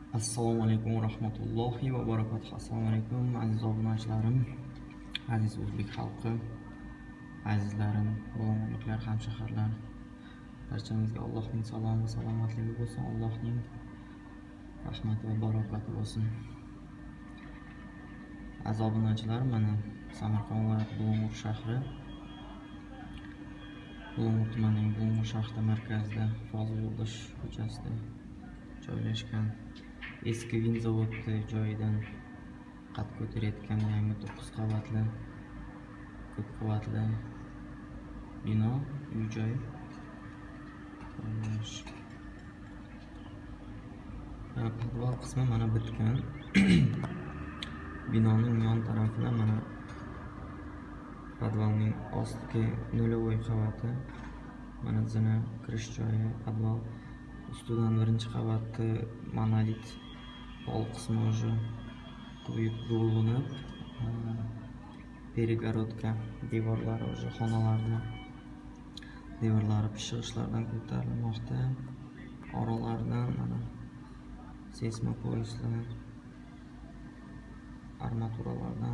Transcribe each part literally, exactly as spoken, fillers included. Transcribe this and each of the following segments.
Assalomu alaykum va rahmatullohi va barakatuh. Assalomu alaykum aziz obunachilarim, aziz o'zbek xalqi, azizlarim, ulug'lar, hamshaharlar. Barchamizga Allohning salomi, salomatligi bo'lsin, Allohning rahmati va barakati bo'lsin. Aziz obunachilar, mana Samarqand viloyati Bulung'ur shahri, Bulung'ur tumanining Bulung'ur shahri markazida Fozil Yo'ldosh ko'chasida joylashgan eski vinzavod joyidan qad ko'tarayotgan yangi to'qqiz qavatli ko'p qavatli bino, uy-joy. Podval qismi mana bitgan. Binoning yon tarafida mana podvalning ostki nolvoy qavati, mana zina kirish joyi, podval ustidan birinchi qavatda monolit pol qismi уже quyib bo'linib, перегородка devorlari уже xonalarni devorlari pishig'ishlardan ko'tarilmoqda. Oralaridan mana seysmopolislar, armaturalardan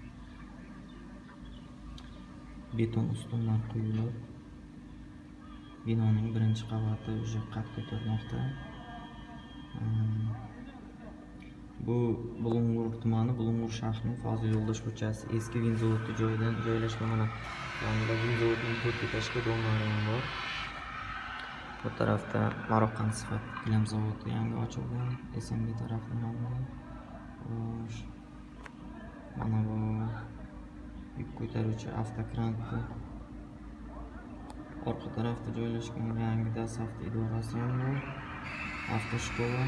beton ustunlar quyilib, binoning birinchi qavati уже qad ko'tarmoqda. Bu Bulung'ur tumani, Bulung'ur shahrining Fozil Yo'ldosh ko'chasi eski vinzavod joyidan joylashgan. Mana yonida vinzavodning to'rt etажli domlari ham bor. Bu tarafda Maroqqan sifat gilam zavodi yangi ochilgan, S M G tarafning yonida. Mana bu yuk ko'taruvchi avtokranti orqa tarafda joylashgan yangi dasavt idorasi ham bor, avtoshkola.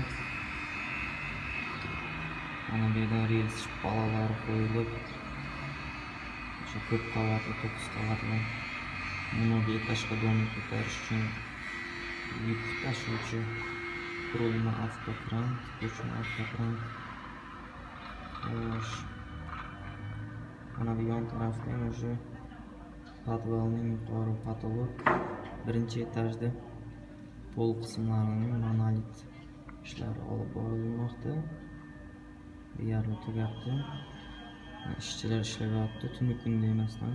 Mana bu yerda rels shpalalari qo'yilib, o'sha ko'p qavatli, to'qqiz qavatli mnoga etажli domni ko'tarish uchun yuk tashuvchi qurilma avtokrant, ko'chma avtokrant. Mana bu yon tarafda o'sha podvalning yuqori patolog birinchi etajda pol qismlarining monolit ishlari olib borilmoqda. Deyarli tugabdi. Ishchilar ishlayapti, tuni kunda emasdan.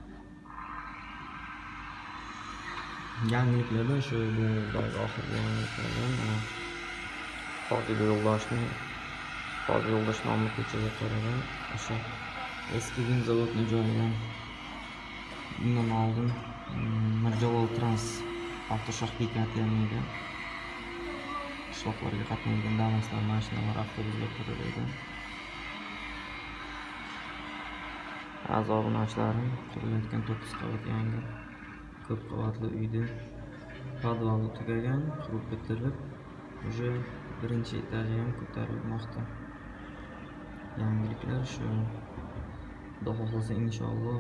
Yangiliklardan shu bu oxirgi yangiliklardan Fozil Yo'ldoshning Fozil Yo'ldosh nomli ko'chaga qaragan o'sha eski vinzavodning joyidan bundan oldin Mirjalol Trans avtoshoh bekati ham edi. Qishloqlarga qatnaydigan Damaslar, mashinalar, avtobuslar turar edi. Aziz obunachilarim, qurilayotgan to'qqiz qavat yangi ko'p qavatli uyda podvali tugagan, qurib bitirilib, уже birinchi etaji ham ko'tarilmoqda. Yangiliklar shu. Xudo xohlasa inshaalloh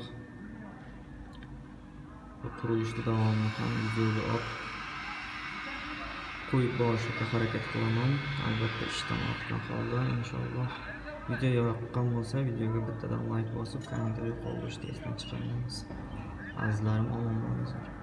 bu qurilishni davomini ham videoga olib qo'yib borishga harakat qilaman. Albatta ishdan ortgan holda inshaalloh. Video yoqqan bo'lsa, videoga bittadan like bosib, kommentariy qoldirishni esdan chiqarmaymiz. Azizlarim, omon bo'linglar.